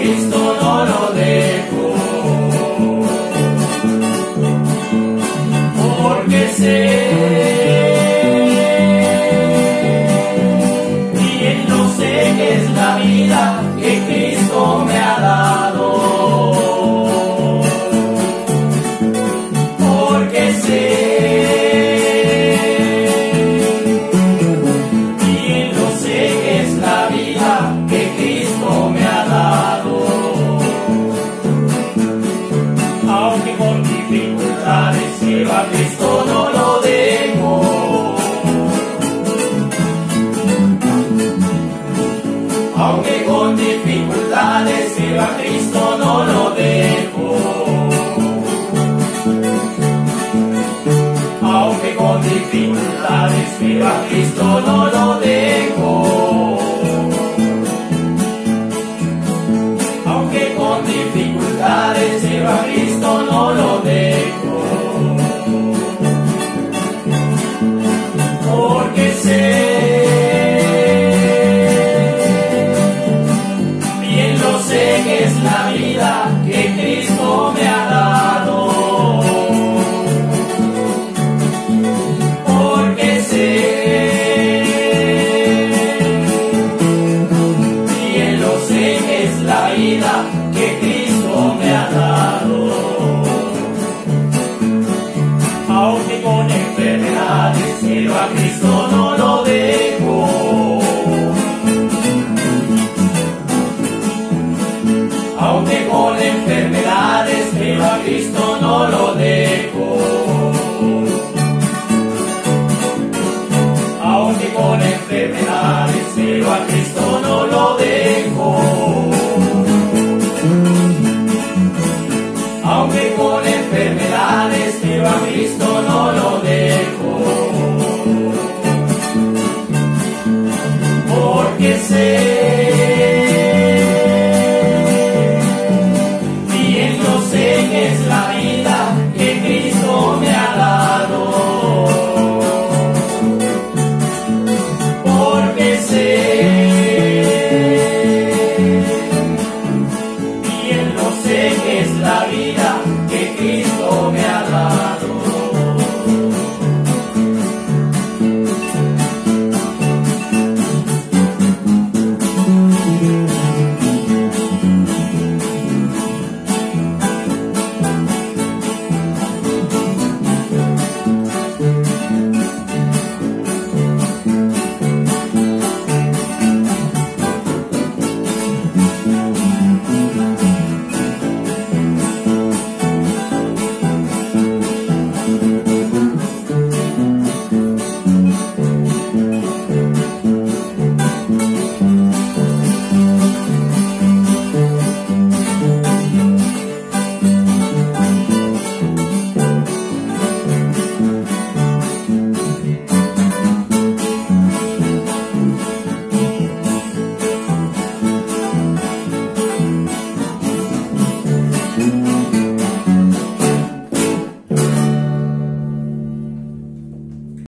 Cristo no lo dejo, porque sé, bien lo sé que es la vida que Cristo me ha dado, porque sé, bien lo sé que es la vida que Cristo me ha dado, aunque con dificultades pero a Cristo no lo dejo, aunque con dificultades pero a Cristo no lo dejo, aunque con dificultades pero a Cristo no lo dejo, aunque con dificultades pero a Cristo no lo dejo, porque sé, bien lo sé que es la vida que Cristo me ha dado, porque sé, bien lo sé que es la vida que Cristo me ha dado, aunque con enfermedades pero a Cristo no lo dejo, aunque con enfermedades pero a Cristo no lo dejo, aunque con enfermedades pero a Cristo no lo dejo, aunque con enfermedades pero a Cristo no lo dejo, porque sé, bien lo sé que es la vida que Cristo me ha dado, porque sé, bien lo sé que